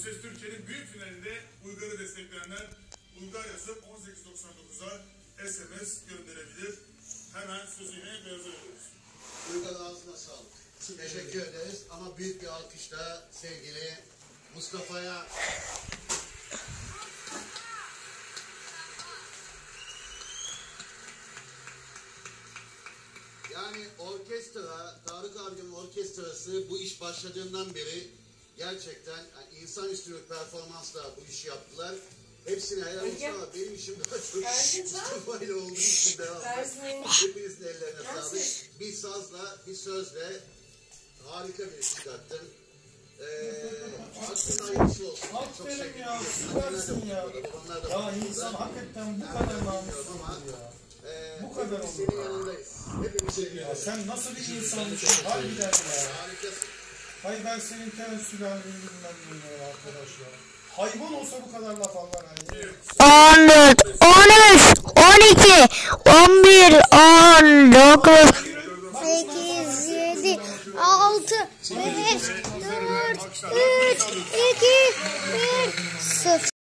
Ses Türkiye'nin büyük finalinde Uygar'ı destekleyenler Uygar yazıp 1899'a SMS gönderebilir. Hemen sözü yine Beyaz'a veriyoruz. Uygar ağzına sağlık. Teşekkür ederiz ama büyük bir alkışla sevgili Mustafa'ya. Yani orkestra, Tarık abinin orkestrası bu iş başladığından beri gerçekten yani insanüstü bir performansla bu işi yaptılar. Hepsine helal olsun ama benim işim daha çok Mustafa ile olduğu için devam ediyor. Hepinizin ellerine sağlık. Bir sazla, bir sözle harika bir iş çıkarttın. Aklın hayırlısı olsun. Aferin ya, süpersin ya. Ya insan hakikaten bu kadar namuslu ya. Bu kadar olur. Senin yanındayız. Hepimiz senin yanındayız. Sen nasıl bir insansın? Harbiden ya. Harikasın. Hayır ben senin tenezzüllerini bilmem ne ya arkadaş ya. Hayvan olsa bu kadar laf anlar hani. 14, 13, 12, 11, 19, 8, 7, 6, 5, 4, 3, 2, 1, 0.